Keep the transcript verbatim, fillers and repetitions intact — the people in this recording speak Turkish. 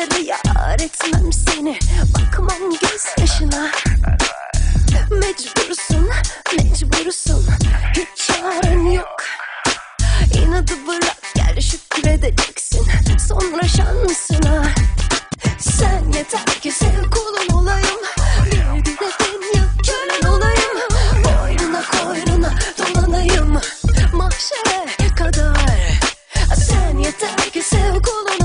Yar yar etmem seni, bakmam gözyaşına. Mecbursun, mecbursun, hiç çaren yok. İnadı bırak, gel şükredeceksin sonra şansına. Sen yeter ki sev, kulun olayım, bir diletin yok, kölen olayım. Boynuna koynuna dolanayım mahşere kadar. Sen yeter ki sev, kulun